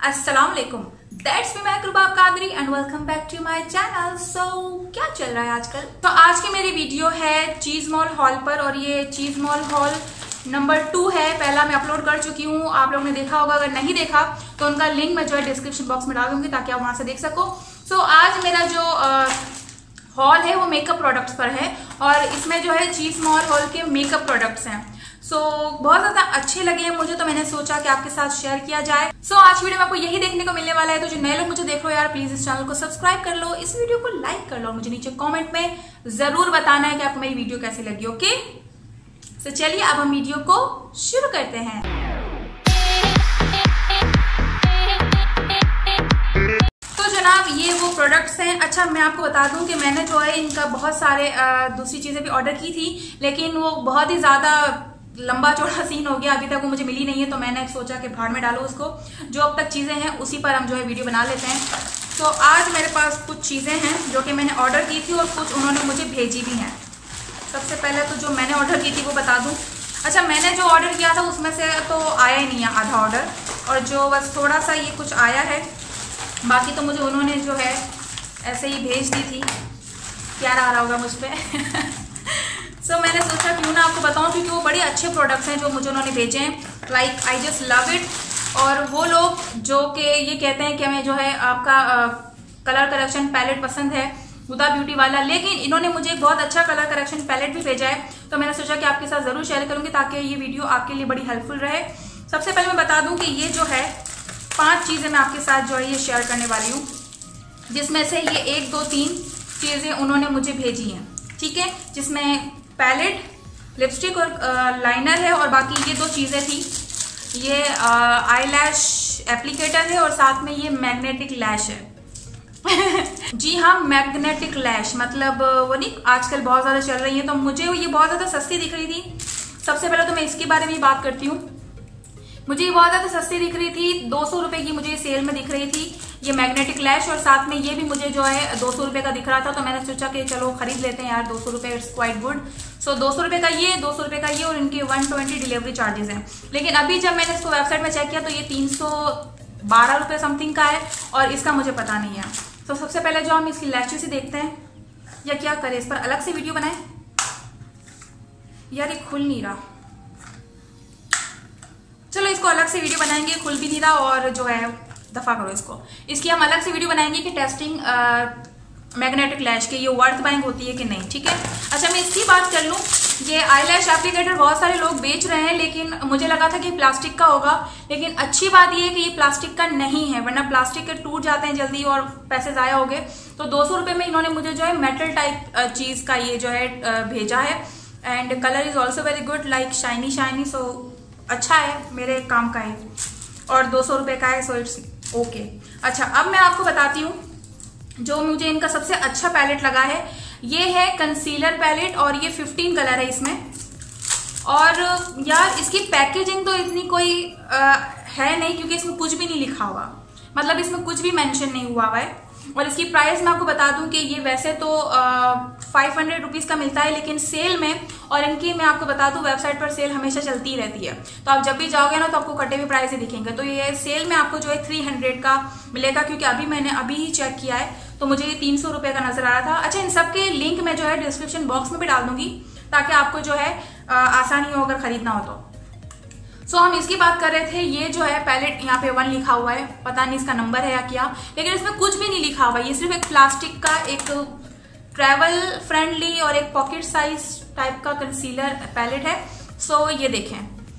अस्सलाम वालेकुम, that's me Mehbooba Qadri and welcome back to my channel. So क्या चल रहा है आजकल? तो आज की मेरी वीडियो है चीज मॉल हॉल पर और ये चीज मॉल हॉल नंबर 2 है। पहला मैं अपलोड कर चुकी हूँ, आप लोगों ने देखा होगा। अगर नहीं देखा तो उनका लिंक मैं जो है डिस्क्रिप्शन बॉक्स में डाल दूंगी ताकि आप वहां से देख सको। सो आज मेरा जो हॉल है वो मेकअप प्रोडक्ट्स पर है और इसमें जो है चीज मॉल हॉल के मेकअप प्रोडक्ट्स हैं। बहुत ज्यादा अच्छे लगे हैं मुझे, तो मैंने सोचा कि आपके साथ शेयर किया जाए। आज वीडियो में आपको यही देखने को मिलने वाला है। तो जो नए लोग मुझे देख रहे हो यार, प्लीज इस चैनल को सब्सक्राइब कर लो, इस वीडियो को लाइक कर लो, मुझे नीचे कमेंट में जरूर बताना है कि आपको मेरी वीडियो कैसी लगी। ओके, तो चलिए अब हम वीडियो को शुरू करते हैं। तो जनाब ये वो प्रोडक्ट्स हैं। अच्छा, मैं आपको बता दूं कि मैंने जो है इनका बहुत सारे दूसरी चीजें भी ऑर्डर की थी, लेकिन वो बहुत ही ज्यादा लंबा चौड़ा सीन हो गया, अभी तक वो मुझे मिली नहीं है। तो मैंने सोचा कि भाड़ में डालो उसको, जो अब तक चीजें हैं उसी पर हम जो है वीडियो बना लेते हैं। तो आज मेरे पास कुछ चीजें हैं जो कि मैंने ऑर्डर की थी और कुछ उन्होंने मुझे भेजी भी हैं। सबसे पहले तो जो मैंने ऑर्डर की थी वो बता दूं। अच्छा, मैंने जो ऑर्डर किया था उसमें से तो आया ही नहीं है आधा ऑर्डर, और जो बस थोड़ा सा ये कुछ आया है, बाकी तो मुझे उन्होंने जो है ऐसे ही भेज दी थी। प्यार आ रहा होगा मुझ पर। मैंने सोचा क्यों ना आपको बताऊं, क्योंकि वो बड़े अच्छे प्रोडक्ट्स हैं जो मुझे उन्होंने भेजे हैं। Like I just love it. और वो लोग जो कि ये कहते हैं कि हमें जो है आपका कलर करेक्शन पैलेट पसंद है, हुदा ब्यूटी वाला, लेकिन इन्होंने मुझे एक बहुत अच्छा कलर करेक्शन पैलेट भी भेजा है। तो मैंने सोचा कि आपके साथ जरूर शेयर करूंगी ताकि ये वीडियो आपके लिए बड़ी हेल्पफुल रहे। सबसे पहले मैं बता दूं कि ये जो है 5 चीजें मैं आपके साथ जो है ये शेयर करने वाली हूँ, जिसमें से ये 1 2 3 चीजें उन्होंने मुझे भेजी हैं। ठीक है, जिसमें पैलेट, लिपस्टिक और लाइनर है, और बाकी ये 2 चीजें थी। ये आईलैश एप्लीकेटर है और साथ में ये मैग्नेटिक लैश है। जी हाँ, मैग्नेटिक लैश मतलब वो नहीं आजकल बहुत ज्यादा चल रही है, तो मुझे ये बहुत ज्यादा सस्ती दिख रही थी। सबसे पहले तो मैं इसके बारे में बात करती हूँ। मुझे ये बहुत ज्यादा सस्ती दिख रही थी, 200 रुपए की मुझे सेल में दिख रही थी ये मैग्नेटिक लैश, और साथ में ये भी मुझे जो है 200 रुपए का दिख रहा था। तो मैंने सोचा कि चलो खरीद लेते हैं यार, 200 रुपए इट्स क्वाइट गुड। 200 रुपए का ये, 200 रुपए का ये, और इनके 120 डिलीवरी चार्जेस हैं। लेकिन अभी जब मैंने इसको वेबसाइट में चेक किया तो ये 312 रुपए समथिंग का है, और इसका मुझे पता नहीं है। तो सबसे पहले जो हम इसकी लैशेस से देखते हैं, या क्या करें, इस पर अलग से वीडियो बनाए यार, ये खुल नहीं रहा। चलो इसको अलग से वीडियो बनाएंगे, खुल भी नहीं रहा, और जो है दफा करो इसको। इसकी हम अलग से वीडियो बनाएंगे कि टेस्टिंग मैग्नेटिक लैश के ये वर्थ बाइंग होती है कि नहीं। ठीक है, अच्छा मैं इसकी बात कर लूं। ये आईलैश एप्लीकेटर बहुत सारे लोग बेच रहे हैं, लेकिन मुझे लगा था कि प्लास्टिक का होगा, लेकिन अच्छी बात ये है कि ये प्लास्टिक का नहीं है, वरना प्लास्टिक के टूट जाते हैं जल्दी और पैसे जाया हो गए। तो 200 रुपए में इन्होंने मुझे जो है मेटल टाइप चीज का ये जो है भेजा है, and colour is also very good, like shiny shiny. So अच्छा है, मेरे काम का है, और 200 रुपए का है, सो इट्स ओके। अच्छा, अब मैं आपको बताती हूँ जो मुझे इनका सबसे अच्छा पैलेट लगा है। ये है कंसीलर पैलेट, और ये 15 कलर है इसमें। और यार इसकी पैकेजिंग तो इतनी कोई है नहीं, क्योंकि इसमें कुछ भी नहीं लिखा हुआ, मतलब इसमें कुछ भी मेंशन नहीं हुआ है। और इसकी प्राइस मैं आपको बता दूं कि ये वैसे तो 500 रुपीज का मिलता है, लेकिन सेल में, और इनकी मैं आपको बता दूं वेबसाइट पर सेल हमेशा चलती रहती है, तो आप जब भी जाओगे ना तो आपको कटे हुए प्राइस ही दिखेंगे। तो ये सेल में आपको जो है 300 का मिलेगा, क्योंकि मैंने अभी ही चेक किया है, तो मुझे ये 300 रुपए का नजर आ रहा था। अच्छा, इन सबके लिंक मैं जो है डिस्क्रिप्शन बॉक्स में भी डाल दूंगी ताकि आपको जो है आसानी हो अगर खरीदना हो तो। हम इसकी बात कर रहे थे। ये जो है पैलेट, यहाँ पे 1 लिखा हुआ है, पता नहीं इसका नंबर है या क्या, लेकिन इसमें कुछ भी नहीं लिखा हुआ। ये सिर्फ एक प्लास्टिक का एक ट्रैवल फ्रेंडली और एक पॉकेट साइज टाइप का कंसीलर पैलेट है। ये देखें,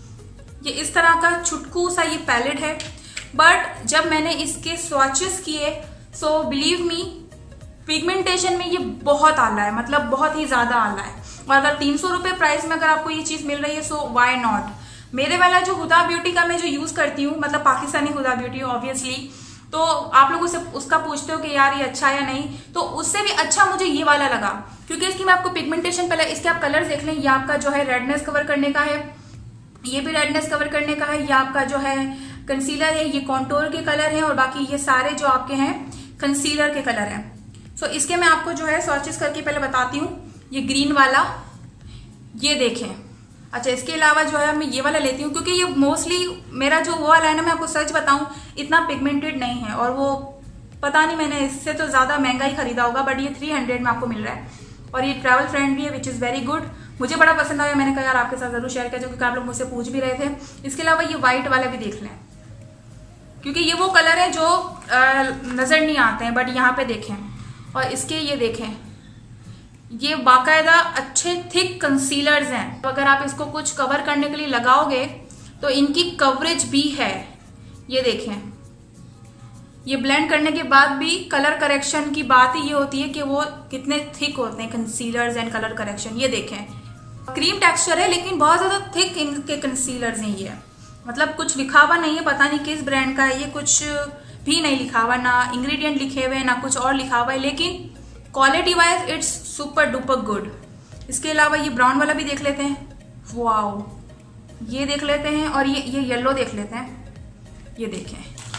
ये इस तरह का छुटकू सा ये पैलेट है, बट जब मैंने इसके स्वॉचेस किए, बिलीव मी, पिगमेंटेशन में ये बहुत आला है, मतलब बहुत ही ज्यादा आला है। और अगर 300 रुपए प्राइस में अगर आपको ये चीज मिल रही है, सो वाई नॉट। मेरे वाला जो हुदा ब्यूटी का मैं जो यूज करती हूँ, मतलब पाकिस्तानी हुदा ब्यूटी ऑब्वियसली, तो आप लोगों से उसका पूछते हो कि यार ये अच्छा है या नहीं, तो उससे भी अच्छा मुझे ये वाला लगा, क्योंकि इसकी मैं आपको पिगमेंटेशन, पहले इसके आप कलर देख लें। ये आपका जो है रेडनेस कवर करने का है, ये भी रेडनेस कवर करने का है। ये आपका जो है कंसीलर है, ये कॉन्टोर के कलर है, और बाकी ये सारे जो आपके हैं कंसीलर के कलर हैं। इसके मैं आपको जो है स्वॉचेस करके पहले बताती हूँ। ये ग्रीन वाला, ये देखें, अच्छा, इसके अलावा जो है मैं ये वाला लेती हूँ, क्योंकि ये मोस्टली मेरा जो वो वाला है ना, मैं आपको सच बताऊं इतना पिगमेंटेड नहीं है, और वो पता नहीं मैंने इससे तो ज्यादा महंगा ही खरीदा होगा, बट ये 300 में आपको मिल रहा है और ये ट्रैवल फ्रेंडली है, विच इज वेरी गुड। मुझे बड़ा पसंद आया, मैंने कहा यार आपके साथ जरूर शेयर किया, क्योंकि आप लोग मुझसे पूछ भी रहे थे। इसके अलावा ये व्हाइट वाला भी देख लें, क्योंकि ये वो कलर है जो नजर नहीं आते हैं, बट यहाँ पे देखें, और इसके ये देखें, ये बाकायदा अच्छे थिक कंसीलर्स हैं। तो अगर आप इसको कुछ कवर करने के लिए लगाओगे तो इनकी कवरेज भी है। ये देखें, ये ब्लेंड करने के बाद भी कलर करेक्शन की बात ही ये होती है कि वो कितने थिक होते हैं कंसीलर्स एंड कलर करेक्शन। ये देखें, क्रीम टेक्सचर है लेकिन बहुत ज्यादा थिक इनके कंसीलर्स हैं। ये मतलब कुछ लिखा हुआ नहीं है, पता नहीं किस ब्रांड का है ये, कुछ भी नहीं लिखा हुआ, ना इंग्रेडिएंट लिखे हुए ना कुछ और लिखा हुआ है, लेकिन quality wise it's super duper good. इसके अलावा ये ब्राउन वाला भी देख लेते हैं, वाओ, ये देख लेते हैं, और ये येलो देख लेते हैं। ये देखें,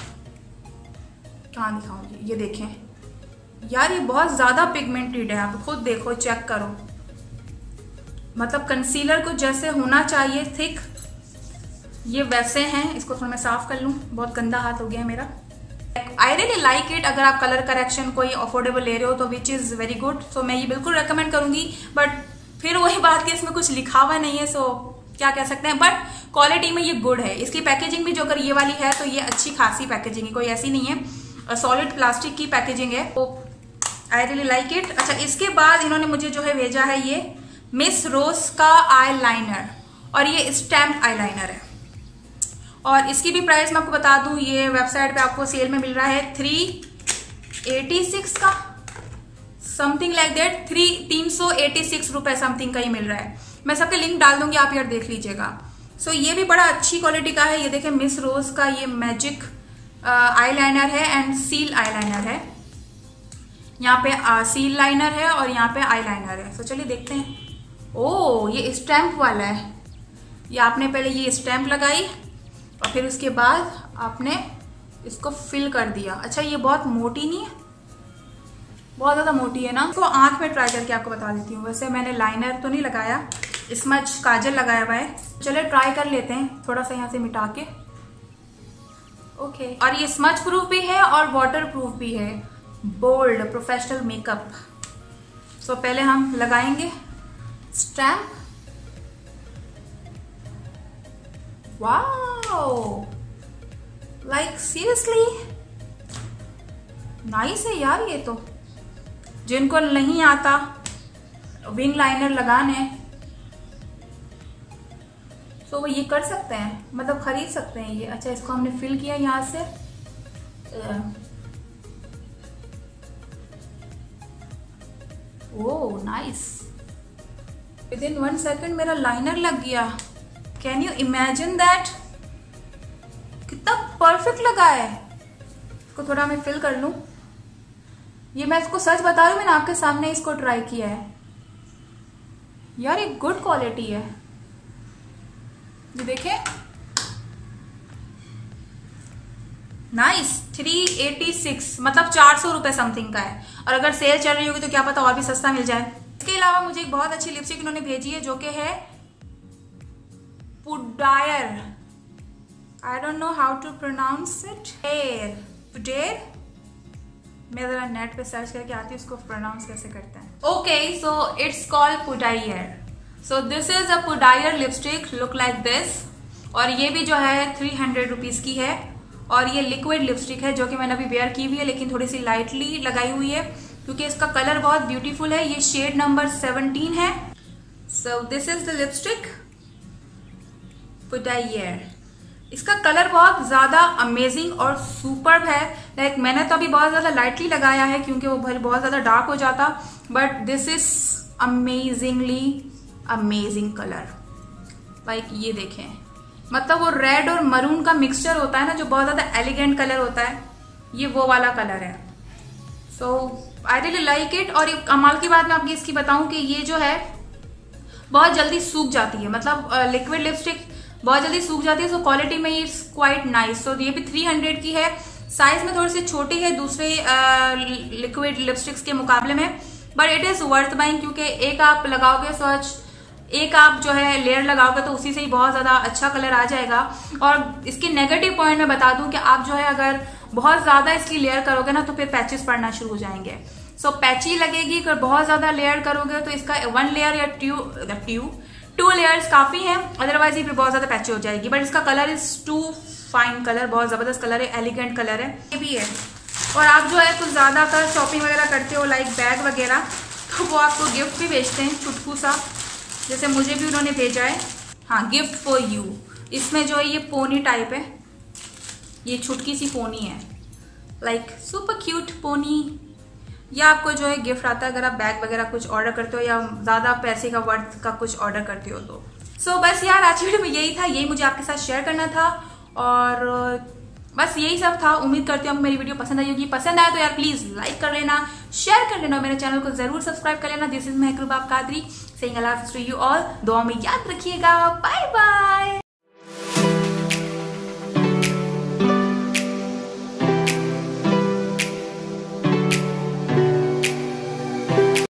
कहाँ दिखाऊंगी, ये देखें यार, ये बहुत ज्यादा पिगमेंटेड है, आप खुद देखो, चेक करो, मतलब कंसीलर को जैसे होना चाहिए थिक, ये वैसे हैं। इसको थोड़ा मैं साफ कर लूं, बहुत गंदा हाथ हो गया है मेरा। I really like it. अगर आप कलर करेक्शन कोई अफोर्डेबल ले रहे हो तो which is very good, so मैं ये बिल्कुल रेकमेंड करूंगी। बट फिर वही बात कि इसमें कुछ लिखा हुआ नहीं है, सो क्या कह सकते हैं, बट क्वालिटी में ये गुड है। इसकी पैकेजिंग भी जो अगर ये वाली है तो ये अच्छी खासी पैकेजिंग है, कोई ऐसी नहीं है, सॉलिड प्लास्टिक की पैकेजिंग है, तो आई रियली लाइक इट। अच्छा, इसके बाद इन्होंने मुझे जो है भेजा है ये मिस रोज का आई लाइनर, और ये स्टैम्प आई लाइनर है, और इसकी भी प्राइस मैं आपको बता दूं, ये वेबसाइट पे आपको सेल में मिल रहा है 386 का, समथिंग लाइक दैट, 386 रुपए समथिंग का ही मिल रहा है। मैं सबके लिंक डाल दूंगी, आप यार देख लीजिएगा। सो ये भी बड़ा अच्छी क्वालिटी का है। ये देखें, मिस रोज का ये मैजिक आई लाइनर है एंड सील आई लाइनर है। यहाँ पे सील लाइनर है और यहाँ पे आई लाइनर है। तो चलिए देखते हैं। ओ, ये स्टैम्प वाला है। ये आपने पहले ये स्टैम्प लगाई और फिर उसके बाद आपने इसको फिल कर दिया। अच्छा, ये बहुत मोटी नहीं है, बहुत ज्यादा मोटी है ना। तो आंख में ट्राई करके आपको बता देती हूँ। वैसे मैंने लाइनर तो नहीं लगाया, स्मज काजल लगाया हुआ है। चलिए ट्राई कर लेते हैं, थोड़ा सा यहाँ से मिटा के। ओके, और ये स्मज प्रूफ भी है और वाटर प्रूफ भी है। Bold professional makeup. सो पहले हम लगाएंगे stamp. Wow, like seriously nice है यार। ये तो जिनको नहीं आता विंग लाइनर लगाने, तो वो ये कर सकते हैं, मतलब खरीद सकते हैं ये। अच्छा, इसको हमने फिल किया यहाँ से। ओह नाइस, विदिन 1 सेकेंड मेरा लाइनर लग गया। कैन यू इमेजिन दैट, कितना परफेक्ट लगा है। इसको थोड़ा मैं फिल कर लूं। ये मैं इसको सच बता रही हूँ, मैंने आपके सामने इसको ट्राई किया है यार, ये गुड क्वालिटी है। ये देखें, नाइस। 386 मतलब 400 रुपए समथिंग का है, और अगर सेल चल रही होगी तो क्या पता और भी सस्ता मिल जाए। इसके अलावा मुझे एक बहुत अच्छी लिपस्टिक इन्होंने भेजी है, जो कि है Pudaier. I don't know how to pronounce it. Pudaier, मैं जरा नेट पे सर्च करके आती हूँ उसको प्रोनाउंस कैसे करते हैं। Okay, so it's called Pudaier. So this is a Pudaier lipstick, look like this. और ये भी जो है 300 रुपीज की है, और ये लिक्विड लिपस्टिक है जो कि मैंने अभी वेयर की हुई है, लेकिन थोड़ी सी लाइटली लगाई हुई है क्योंकि इसका कलर बहुत ब्यूटीफुल है। ये शेड नंबर 17 है। So this is the lipstick Pudaier. इसका कलर बहुत ज्यादा अमेजिंग और सुपर्ब है। लाइक मैंने तो अभी बहुत ज्यादा लाइटली लगाया है क्योंकि वो बहुत ज्यादा डार्क हो जाता, but this is amazingly amazing colour. Like ये देखें, मतलब वो रेड और मरून का मिक्सचर होता है ना, जो बहुत ज्यादा एलिगेंट कलर होता है, ये वो वाला कलर है। So I really like it. और एक कमाल की बात मैं आपकी इसकी बताऊं कि ये जो है बहुत जल्दी सूख जाती है, मतलब लिक्विड लिपस्टिक बहुत जल्दी सूख जाती है। सो क्वालिटी में इट्स क्वाइट नाइस। सो ये भी 300 की है, साइज में थोड़ी सी छोटी है दूसरे लिक्विड लिपस्टिक्स के मुकाबले में, but it is worth buying क्योंकि एक आप लगाओगे, सोच एक आप जो है लेयर लगाओगे तो उसी से ही बहुत ज्यादा अच्छा कलर आ जाएगा। और इसके नेगेटिव पॉइंट मैं बता दूं कि आप जो है अगर बहुत ज्यादा इसकी लेयर करोगे ना तो फिर पैचेस पड़ना शुरू हो जाएंगे। सो पैची लगेगी। अगर बहुत ज्यादा लेयर करोगे तो इसका 1 लेयर या 2 लेयर्स काफी है, अदरवाइज ये बहुत ज्यादा पैची हो जाएगी। बट इसका colour is too fine colour, बहुत जबरदस्त कलर है, एलिगेंट कलर है ये भी है। और आप जो है कुछ ज्यादा का शॉपिंग वगैरह करते हो लाइक बैग वगैरह, तो वो आपको गिफ्ट भी भेजते हैं चुटकू सा, जैसे मुझे भी उन्होंने भेजा है। हाँ, गिफ्ट फॉर यू। इसमें जो है ये पोनी टाइप है, ये छुटकी सी पोनी है, लाइक सुपर क्यूट पोनी। या आपको जो है गिफ्ट आता है अगर आप बैग वगैरह कुछ ऑर्डर करते हो या ज्यादा पैसे का वर्थ का कुछ ऑर्डर करते हो तो। सो बस यार आज की वीडियो में यही था, यही मुझे आपके साथ शेयर करना था और बस यही सब था। उम्मीद करती हूँ मेरी वीडियो पसंद आई होगी। पसंद आया तो यार प्लीज लाइक कर लेना, शेयर कर लेना, मेरे चैनल को जरूर सब्सक्राइब कर लेना। This is Mahkaruba Qadri saying अल्लाह हाफिज़ टू यू ऑल। दुआ में याद रखिएगा। Bye bye.